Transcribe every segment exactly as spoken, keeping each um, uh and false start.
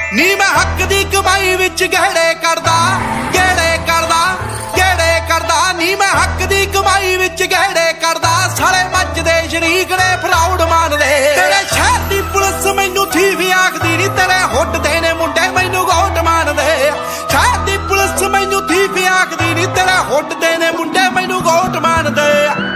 नी मैं हक दी कमाई विच गहड़े करदा गहड़े करदा गहड़े करदा नी मैं हक दी कमाई विच गहड़े करदा साले मजदे शरीक ने प्राउड मानदे तेरे शहर दी पुलिस मैनू थी भी आखदी नी तेरे हुट देने मुंडे मैनू गोट मानदे शहर दी पुलिस मैनू थी भी आखदी नी तेरे हुट देने मुंडे मैनू गोट मानदे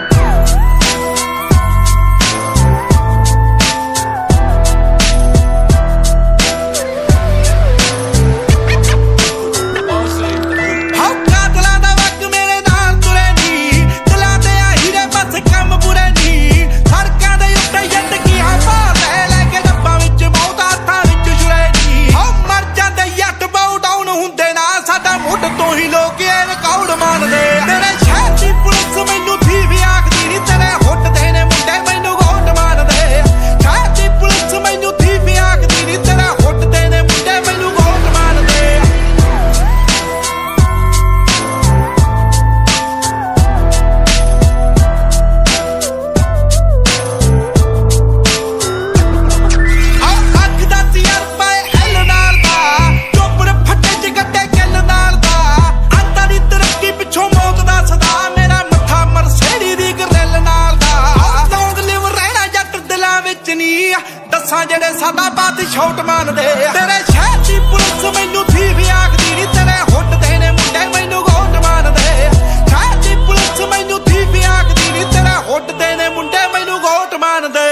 दसा जेड़े सादा बात शॉट मानदे तेरे शहर दी पुलिस मैनू थी भी आखदी नी तेरे हुट देने मुंडे मैनू गोट मानदे शहर दी पुलिस मैनू थी भी आखदी नी तेरे हुट देने मुंडे मैनू गोट मानदे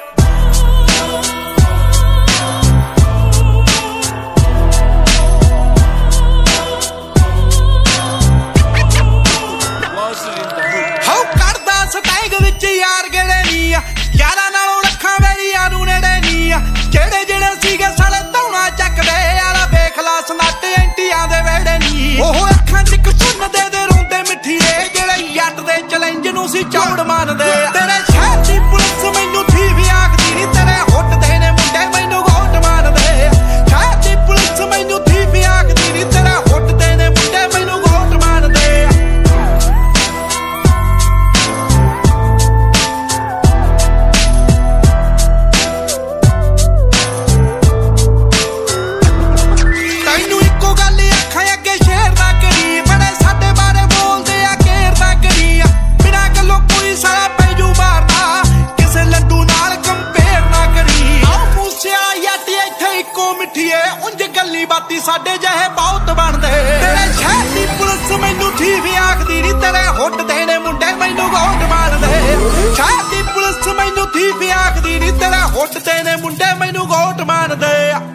हाउ करदा स्टैग विच यार गेड़े नी यारां नालों रखां वेलियां नूं नेड़े जेड़े जेड़े सीगे साले धौना चकदे यारा वेख ला सनाटे एंटियां दे वेड़े नी ओह अखां च इक सुन दे दे रोंदे मिठीए जेड़े जट दे चैलेंज नूं सी चौड़ मानदे तेरे शहर दी पुलिस मैनू थी भी आखदी नी तेरे हुट देने मुंडे मैनू गोट मानदे शहर दी पुलिस मैनू थी भी आखदी नी तेरे हुट देने मुंडे मैनू गोट मानदे बाती साडे जहे बहुत बनदे तेरे शहर दी पुलिस मैनू थी भी आखदी नी तेरे हुट देने मुंडे मैनू गोट मारदे शहर दी पुलिस मैनू थी भी आखदी नी तेरे हुट देने मुंडे मैनू गोट मारदे।